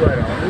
ด้วยเหรอ